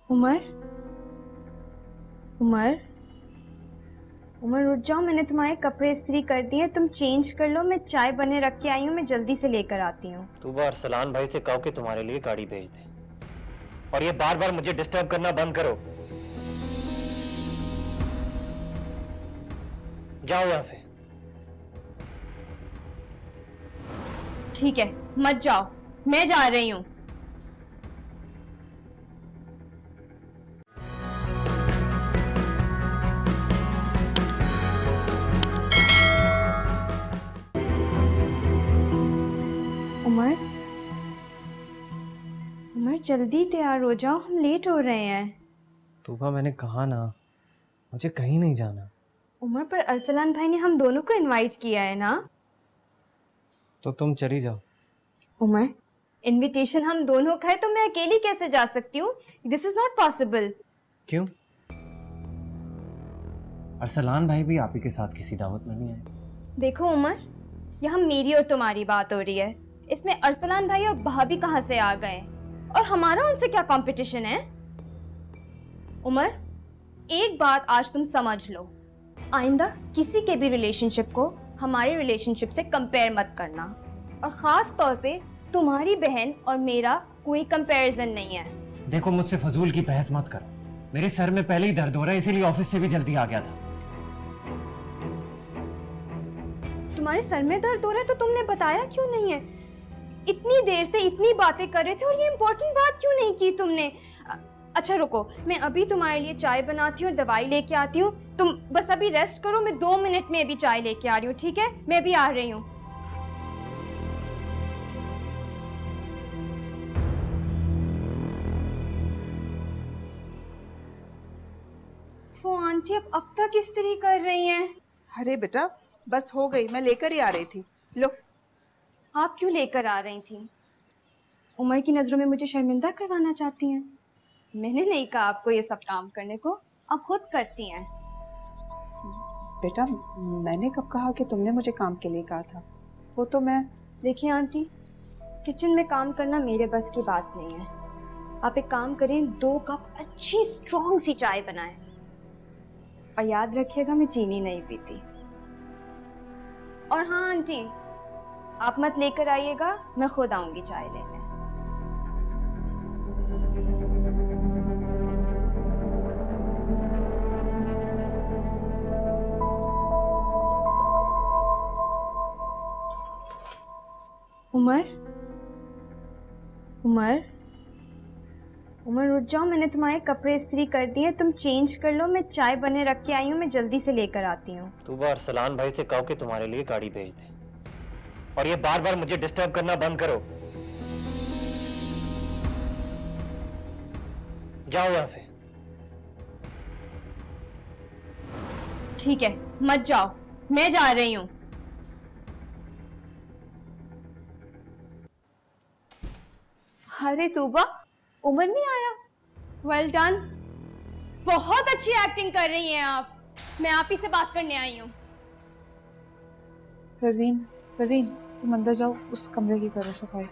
उमर, उमर, उमर उठ जाओ। मैंने तुम्हारे कपड़े इस्त्री कर दिए, तुम चेंज कर लो। मैं चाय बने रख के आई हूँ, मैं जल्दी से लेकर आती हूँ। तूबा अरसलान भाई से कहो कि तुम्हारे लिए गाड़ी भेज दे और ये बार बार मुझे डिस्टर्ब करना बंद करो। जाओ यहां से। ठीक है, मत जाओ, मैं जा रही हूँ। उमर, उमर जल्दी तैयार हो जाओ, हम लेट हो रहे हैं। तूबा मैंने कहा ना, मुझे कहीं नहीं जाना। उमर, पर अरसलान भाई ने हम दोनों को इनवाइट किया है ना। तो तुम चली जाओ। उमर, इनविटेशन हम दोनों का है तो मैं अकेली कैसे जा सकती हूँ? This is not possible. क्यों? अरसलान भाई भी आप ही के साथ किसी दावत में नहीं आए। देखो उमर, यहाँ मेरी और तुम्हारी बात हो रही है, इसमें अरसलान भाई और भाभी कहाँ से आ गए और हमारा उनसे क्या कंपटीशन है? उमर, एक बात आज तुम समझ लो, आइंदा किसी के भी रिलेशनशिप को हमारे रिलेशनशिप से कंपेयर मत करना, और खास तौर पे तुम्हारी बहन और मेरा कोई कंपैरिजन नहीं है। देखो, मुझसे फजूल की बहस मत करो। मेरे सर में पहले ही दर्द हो रहा है, इसीलिए ऑफिस से भी जल्दी आ गया था। तुम्हारे सर में दर्द हो रहा है तो तुमने बताया क्यों नहीं है? इतनी देर से इतनी बातें कर रहे थे और ये इम्पोर्टेंट बात क्यों नहीं की तुमने? अच्छा रुको, मैं अभी तुम्हारे लिए चाय बनाती हूँ, दवाई लेके आती हूँ। तुम बस अभी रेस्ट करो, मैं 2 मिनट में अभी चाय लेके आ रही हूँ, ठीक है? मैं भी आ रही हूँ। वो आंटी अब तक इस्त्री कर रही हैं। अरे बेटा, बस हो गई, मैं लेकर ही आ रही थी। लो। आप क्यों लेकर आ रही थी? उमर की नजरों में मुझे शर्मिंदा करवाना चाहती हैं? मैंने नहीं कहा आपको ये सब काम करने को, आप खुद करती हैं। बेटा, मैंने कब कहा कि तुमने मुझे काम के लिए कहा था? वो तो मैं... देखिए आंटी, किचन में काम करना मेरे बस की बात नहीं है। आप एक काम करें, 2 कप अच्छी स्ट्रॉन्ग सी चाय बनाएं, और याद रखिएगा मैं चीनी नहीं पीती। और हाँ आंटी, आप मत लेकर आइएगा, मैं खुद आऊंगी चाय लेने। उमर, उमर, उमर उठ जाओ। मैंने तुम्हारे कपड़े इस्त्री कर दिए, तुम चेंज कर लो। मैं चाय बने रख के आई हूँ, मैं जल्दी से लेकर आती हूँ। तूबा अरसलान भाई से कहो कि तुम्हारे लिए गाड़ी भेज दे और ये बार बार मुझे डिस्टर्ब करना बंद करो। जाओ यहां से। ठीक है, मत जाओ, मैं जा रही हूँ। अरे तूबा, उमर नहीं आया? वेल डन, बहुत अच्छी एक्टिंग कर रही हैं आप। मैं आप ही से बात करने आई हूँ। परवीन, परवीन तुम अंदर जाओ, उस कमरे की करो सफाई।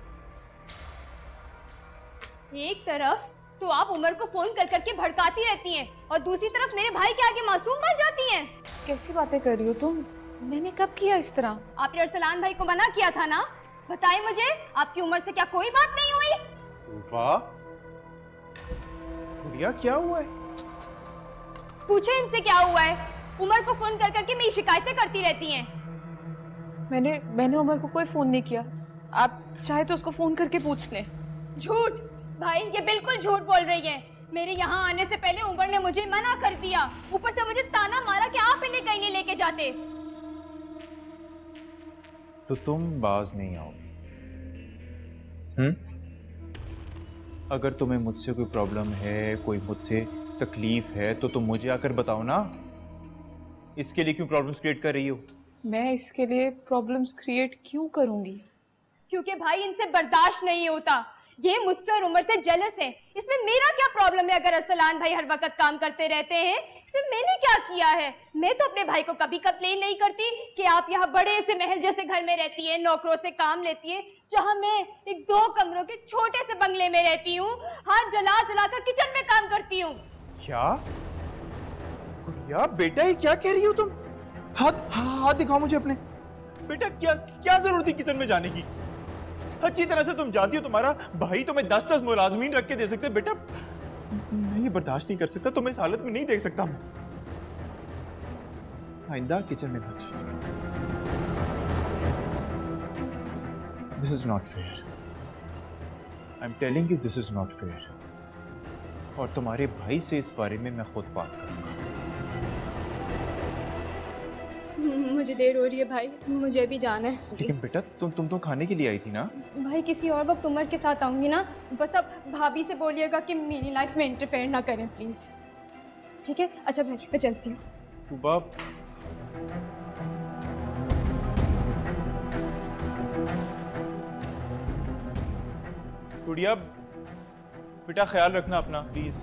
एक तरफ तो आप उमर को फोन कर करके भड़काती रहती हैं और दूसरी तरफ मेरे भाई के आगे मासूम बन जाती हैं। कैसी बातें कर रही हो तुम? मैंने कब किया इस तरह? आपने अरसलान भाई को मना किया था ना? बताइए मुझे, आपकी उम्र से क्या कोई बात नहीं हुई? वाह गुड़िया, क्या हुआ है? पूछे इनसे क्या हुआ है। उमर को फोन कर करके मेरी शिकायतें करती रहती हैं। मैंने उमर को कोई फोन नहीं किया। आप चाहे तो उसको फोन करके पूछ लें। झूठ भाई, ये बिल्कुल झूठ बोल रही है। मेरे यहाँ आने से पहले उमर ने मुझे मना कर दिया, ऊपर से मुझे ताना मारा कि आप इन्हें कहीं नहीं लेके जाते। तो तुम बाज नहीं आओगी? अगर तुम्हें मुझसे कोई प्रॉब्लम है, कोई मुझसे तकलीफ है, तो तुम मुझे आकर बताओ ना। इसके लिए क्यों प्रॉब्लम्स क्रिएट कर रही हो? मैं इसके लिए प्रॉब्लम्स क्रिएट क्यों करूंगी? क्योंकि भाई इनसे बर्दाश्त नहीं होता। ये मुझसे और उमर से जेलस हैं। इसमें मेरा क्या प्रॉब्लम है अगर अरसलान भाई हर वक्त काम करते रहते हैं? इसमें मैंने क्या किया है? मैं तो अपने भाई को कभी कंप्लेन नहीं करती कि आप यहाँ बड़े से महल जैसे घर में रहती है, नौकरों से काम लेती है, जहाँ मैं एक 2 कमरों के छोटे से बंगले में रहती हूँ, हाथ जला जला कर किचन में काम करती हूँ। क्या गुड़िया बेटा ये क्या कह रही हो तुम? हाथ दिखाओ मुझे अपने। बेटा क्या जरूरत थी किचन में जाने की? अच्छी तरह से तुम जानती हो तुम्हारा भाई तुम्हें 10 मुलाजमीन रख के दे सकते। बेटा मैं ये बर्दाश्त नहीं कर सकता, तुम्हें इस हालत में नहीं देख सकता मैं। आइंदा किचन में मत जाओ। This is not fair. I am telling you this is not fair. और तुम्हारे भाई से इस बारे में मैं खुद बात करूंगा। मुझे देर हो रही है भाई, मुझे भी जाना है। लेकिन बेटा तुम तो खाने के लिए आई थी ना? भाई किसी और वक्त उमर के साथ आऊंगी ना, बस अब भाभी से बोलिएगा कि मेरी लाइफ में इंटरफेयर ना करें प्लीज। ठीक है? अच्छा भाई मैं चलती हूँ। तूबा गुड़िया बेटा ख्याल रखना अपना प्लीज।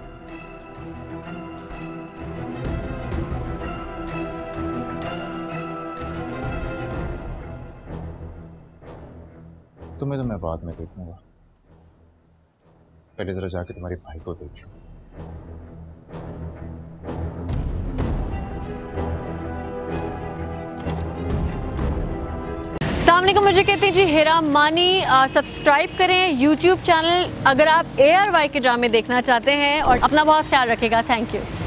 तुम्हें तो मैं बाद में देखूंगा, पहले जरा जाके तुम्हारे भाई को देख लो। सामने को मुझे कहती जी हिरा मानी। सब्सक्राइब करें YouTube चैनल अगर आप ARY के ड्रामे देखना चाहते हैं और अपना बहुत ख्याल रखिएगा। Thank you.